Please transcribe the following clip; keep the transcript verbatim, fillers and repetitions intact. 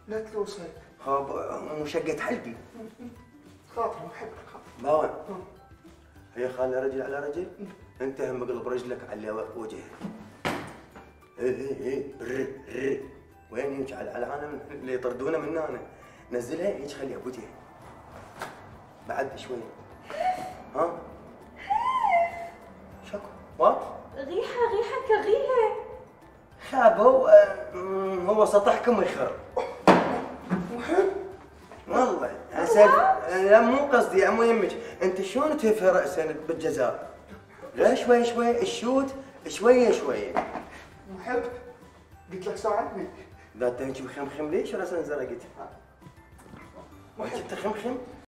لا تلوسني. خاب مشقة حلقي. خاطر محبك خاطر. باوع. هي خالي رجل على رجل، انت هم اقلب رجلك على وجهه. ايه ايه ايه ر ر وين هيك على العالم اللي يطردونا من هنا. نزلها هيك خليها بوجهه. بعد شوي. ها؟ شكو؟ وات؟ ريحة ريحة كريهة. خابوا هو سطحكم ويخر. والله اسف لا مو قصدي مو يمك، انت شلون تهفي راسا بالجزائر؟ لا شوي شوي الشوت شويه شويه. محب قلت لك ساعدني. لا انت هيك مخمخم ليش راسا انزرقت؟ ما كنت تخمخم؟